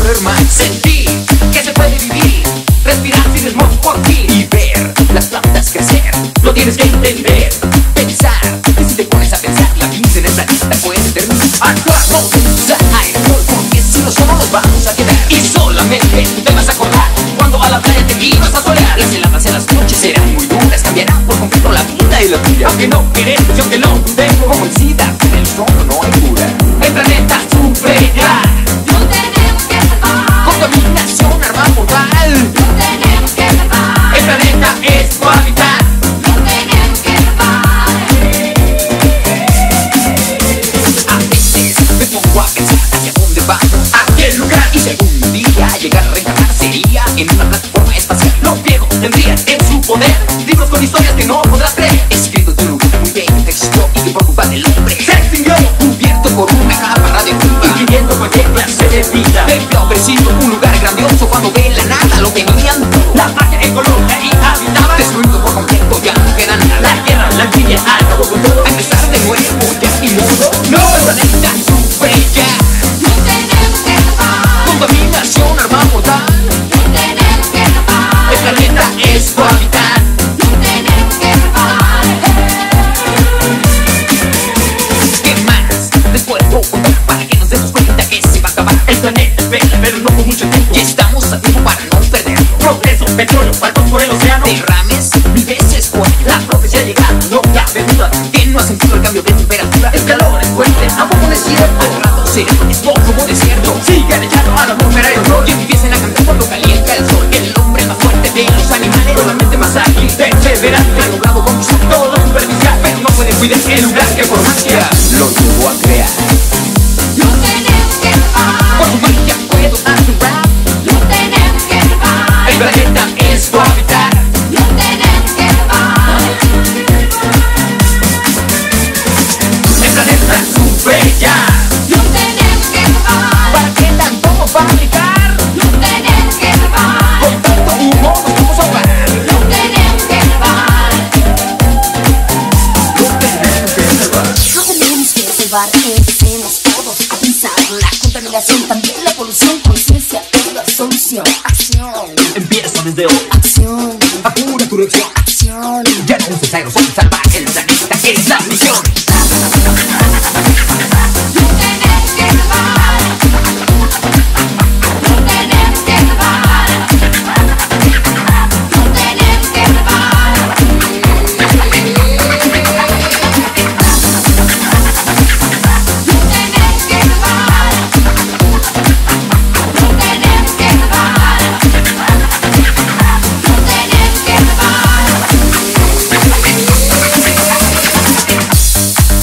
doler más. Sentir que se puede vivir, respirar sin smog por ti y ver las plantas crecer. Lo tienes que entender, pensar, que si te pones a pensar, la vida en esta lista puede terminar. Actuar, no pensar, porque si no solo nos vamos a quedar. Y solamente te vas a acordar cuando a la playa te ibas a solear. Las heladas en las noches serán muy duras, cambiarán por completo la vida y la tuya. Aunque no queremos y aunque no dudemos, como el SIDA, en el solo no hay cura. El planeta sufre ya. No tenemos que salvar. Contaminación arma mortal. No tenemos que salvar. El planeta es tu hábitat. No tenemos que salvar. A veces me pongo a pensar hacia dónde va aquel lugar. Y si algún día llegar a reencarnar sería en una plataforma espacial. Los viejos tendrían en su poder libros con historias que no podrás creer. Escrito en un lugar muy bello texto y que por culpa del hombre se extinguió, cubierto por una capa radioactiva, impidiendo cualquier clase de vida. Debió haber sido un lugar grandioso cuando de la nada lo tenían todo. La magia ecológica y habitaba, destruido por completo, ya no queda nada. La guerra, la envidia, acabó con todo. A empezar de nuevo, ya ni modo. No, el planeta sufre ya. No tenemos que salvar. Contaminación arma mortal. No tenemos que salvar. El planeta es tu hábitat. No tenemos que salvar. ¿Qué más les puedo contar para que nos demos cuenta que se va a acabar? El planeta espera, pero no por mucho tiempo. Y estamos a tiempo para no perderlo. Progreso, petróleo, barcos por el océano, derrames mil veces fuerte. La profecía ha llegado, no cabe duda que no ha sentido el cambio de temperatura. El calor es fuerte, ¿a poco no es cierto? Al rato será esto como desierto. Sigan echando a la atmósfera el rol y empiecen a cantar cuando calienta el sol. El hombre más fuerte de los animales, con la mente más ágil, perseverante, ha logrado conquistar todo superficial, pero no puede cuidar el lugar que por magia lo llevó a crear. No tenemos que salvar. Por su magia puedo asegurar, No tenemos que salvar. el planeta es tu hábitat. No tenemos que salvar. El planeta sufre ya. No tenemos que salvar. ¿Para qué tanto fabricar? No tenemos que salvar. Con tanto humo nos vamos a ahogar. No tenemos que salvar. No tenemos que salvar. No tenemos que salvar. Empecemos todos a pensar. La contaminación, también la polución. Conciencia es la solución. Acción, Empieza desde hoy. acción, Apura tu reacción. acción. Ya no uses aerosol, salvar el planeta es la misión. No tenemos que salvar. No tenemos que salvar. No tenemos que salvar. No tenemos que salvar. No tenemos que salvar. No tenemos que salvar.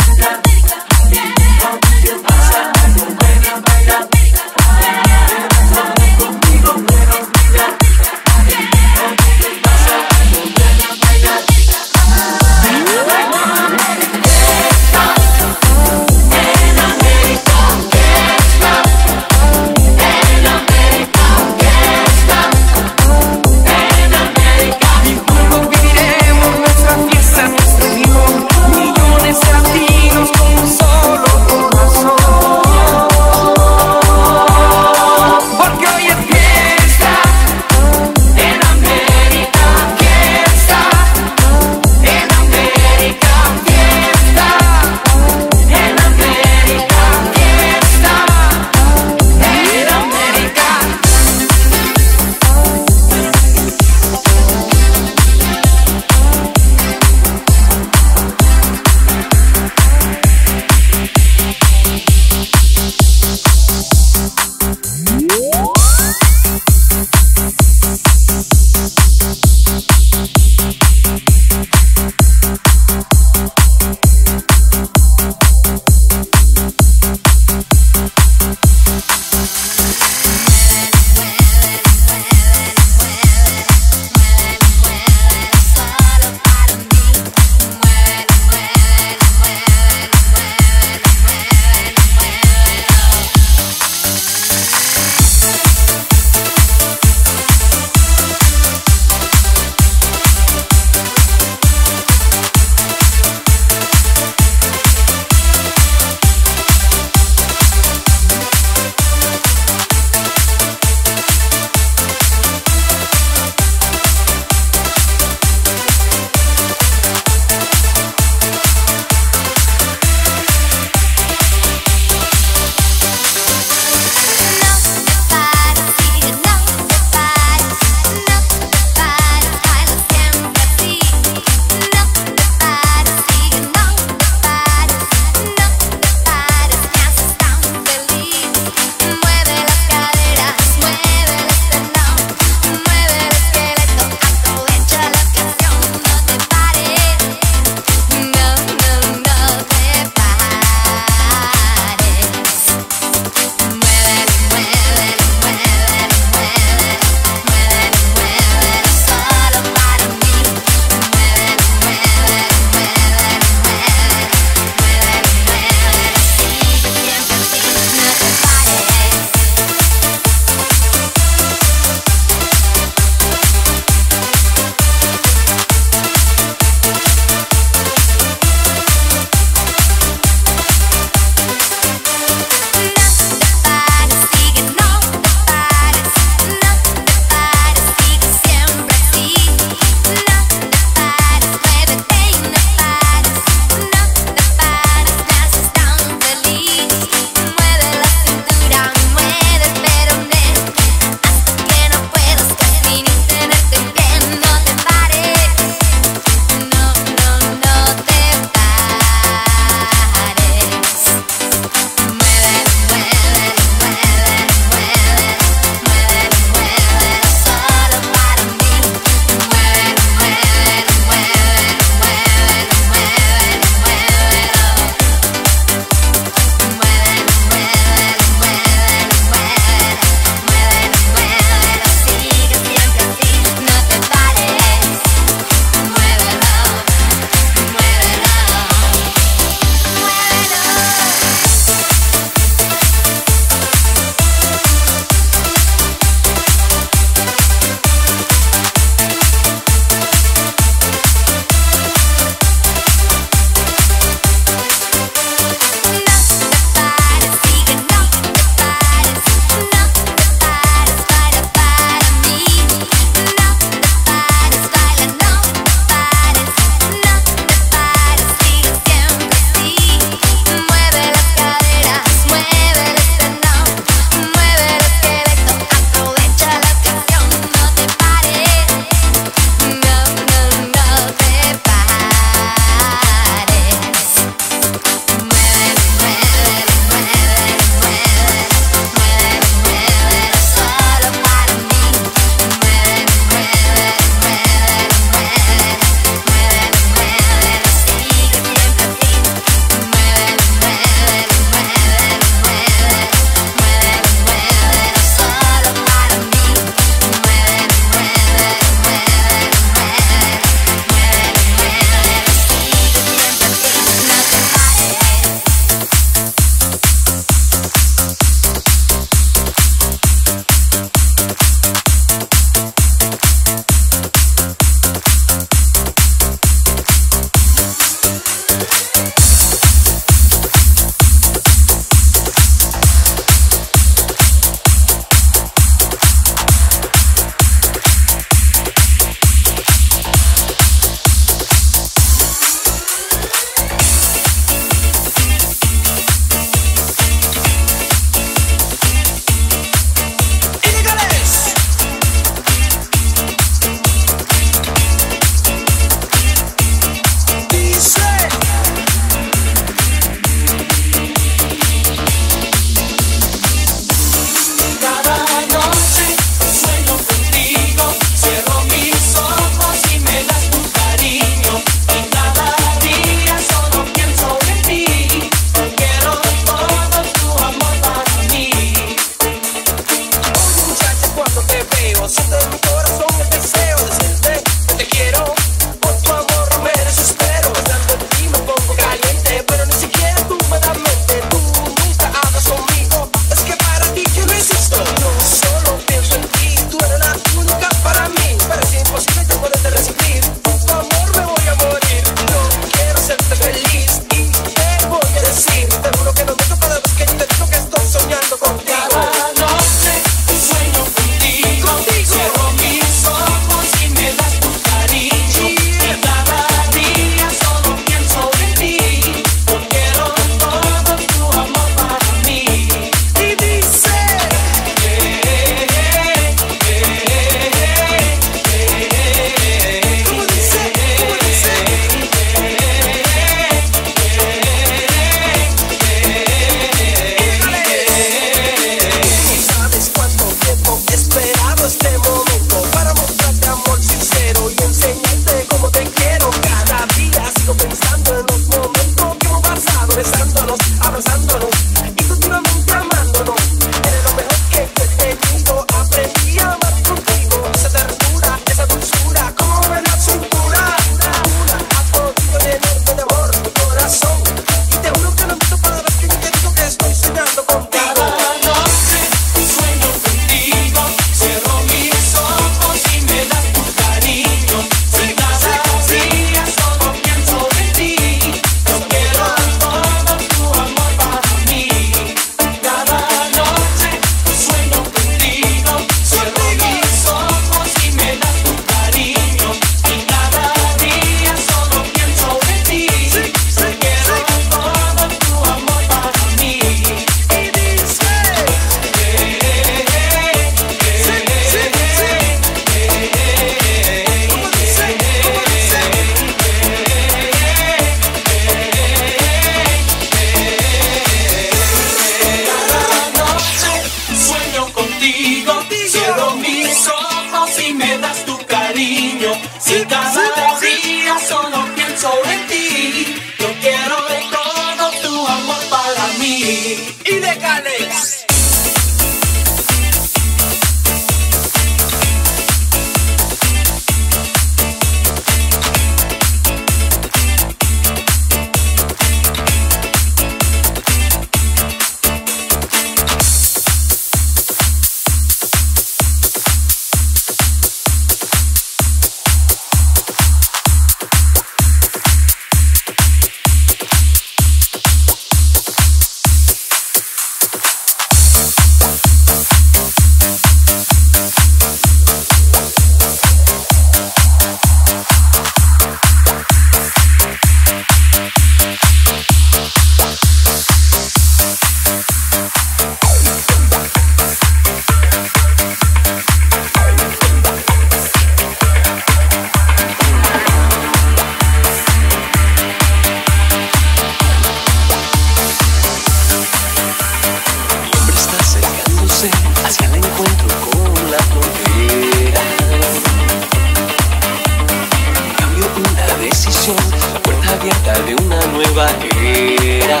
decisión, la puerta abierta de una nueva era.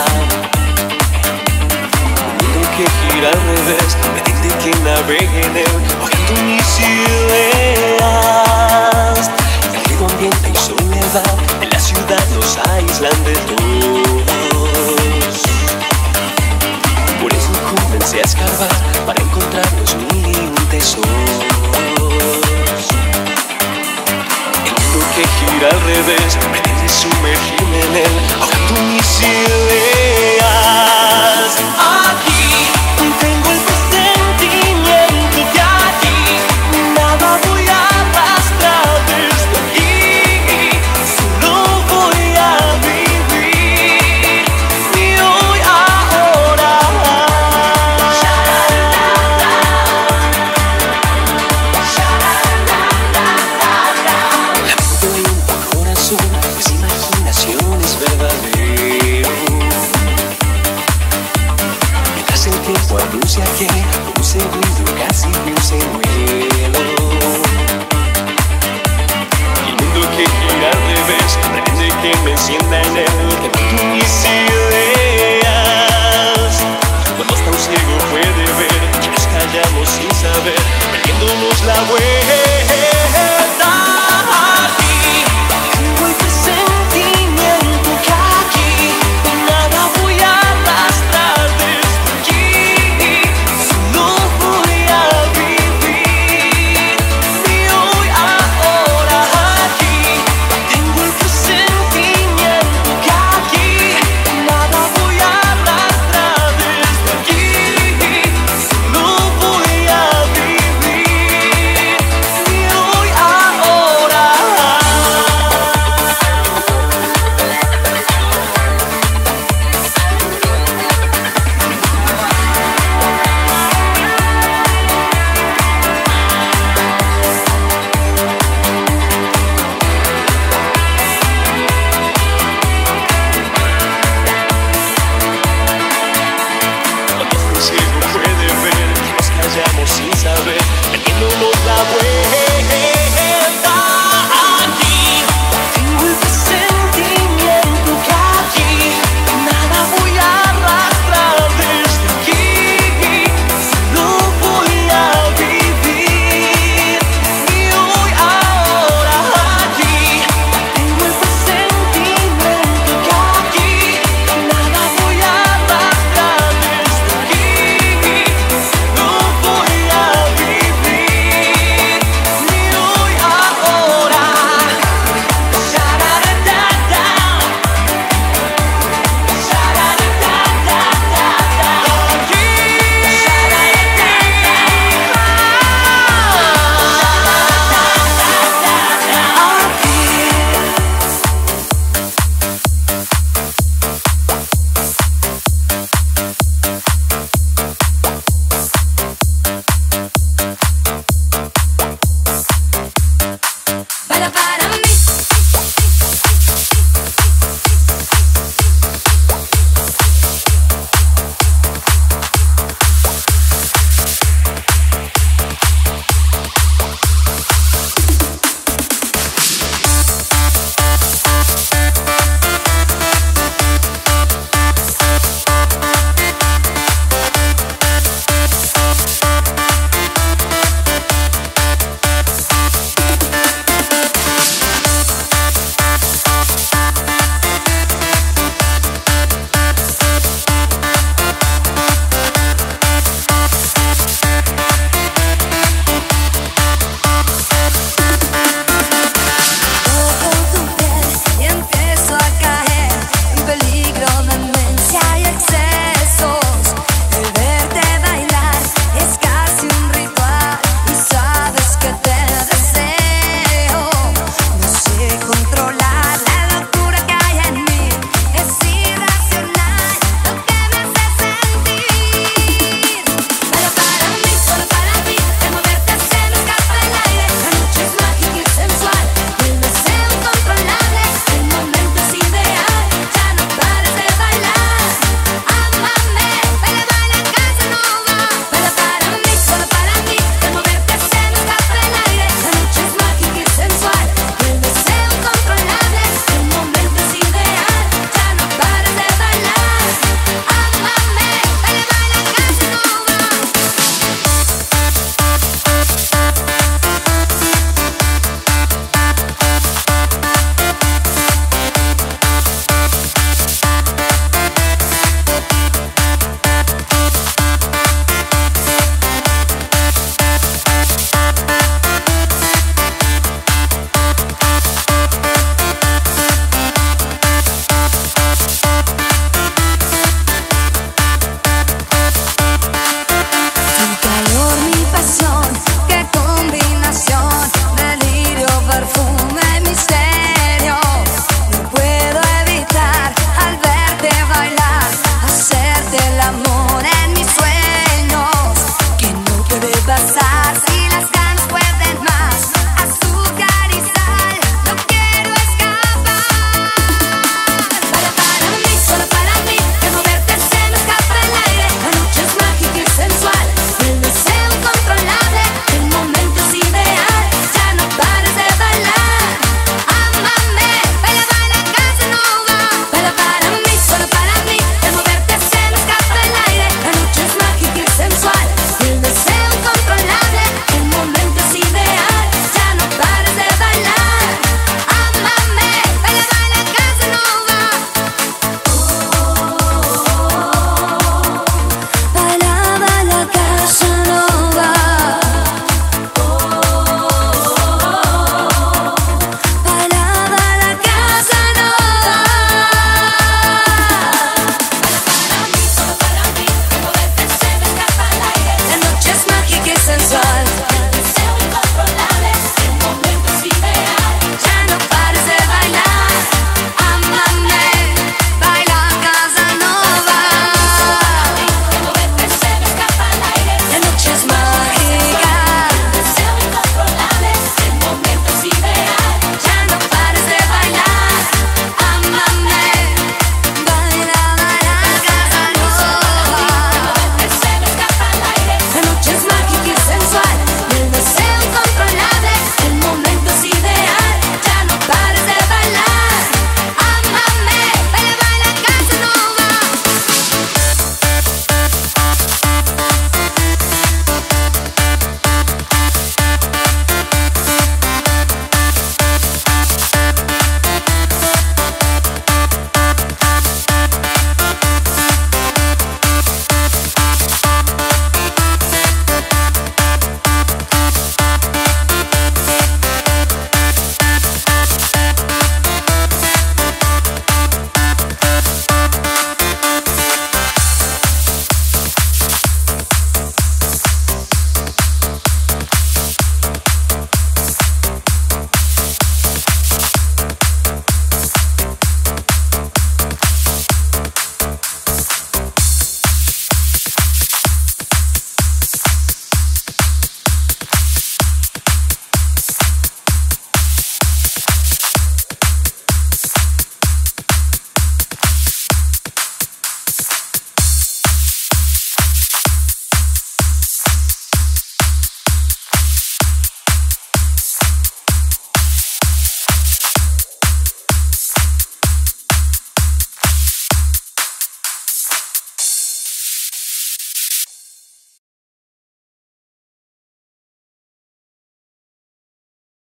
Un mundo que gira al revés, pretende que navegue en él, ahogando mis ideas. El ruido, ambiente y soledad de la ciudad nos aíslan de todos. Por eso comencé a escarbar para encontrarnos mil y un tesoros. Que gira al revés, pretende sumergirme en él, ahogando mis ideas. Aquí tengo el presentimiento de aquí, nada voy a arrastrar desde aquí, solo voy a vivir mi hoy ahora. Pues imaginación es verdadero. Mientras el tiempo anuncia que un segundo casi un señuelo. El mundo que gira al revés pretende que me encienda